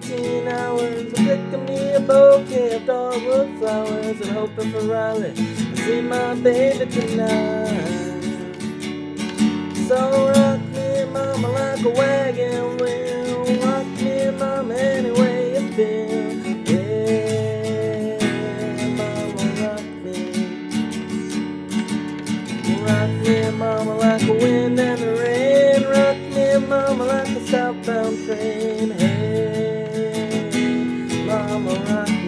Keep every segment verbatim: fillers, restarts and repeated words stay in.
eighteen hours, I'm picking me a bouquet of dogwood flowers and hoping for Riley to see my baby tonight. So rock me, mama, like a wagon wheel. Rock me, mama, any way you feel. Yeah, mama, rock me. Rock me, mama, like a wind and the rain. Rock me, mama, like a southbound train. Hey, mama, rock me.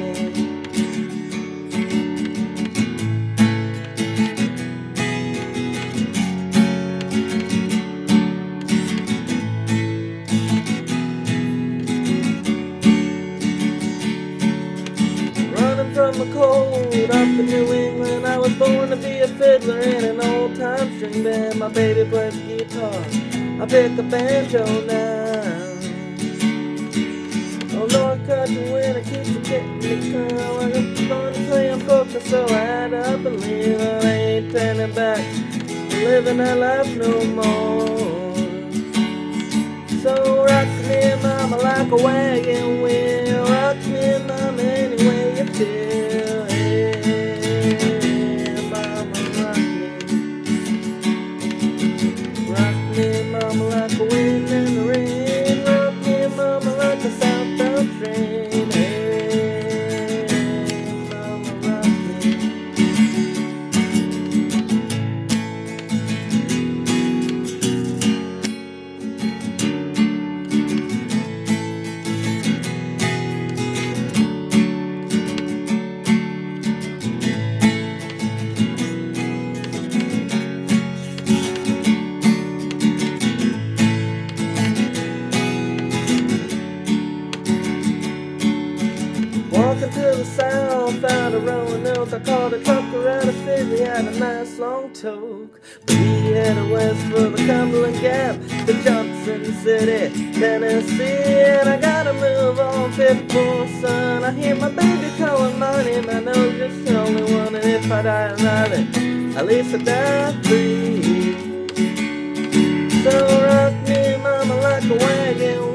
From the cold up in New England, I was born to be a fiddler in an old-time string band. My baby plays the guitar, I pick a banjo now. Oh Lord, country winter keeps me getting me curl. I'm going to play on polka, so I had up and leave. I ain't turning back, living that life no more. So rock me, mama, like a wagon wheel. Rock me, mama, any way you feel. Hey, mama, rock me. Rock me, mama, like a wind and the rain. Rock me, mama, like a southbound train. Hey, mama, rock me. Walking to the south out of Roanoke, I called a trucker out of Fizzy, had a nice long toke. But he headed west for the Cumberland Gap to Johnson City, Tennessee. And I gotta move on, fifty-four, son. I hear my baby calling my name, I know you're the only one. And if I die Riley, at least I die free. So rock me, mama, like a wagon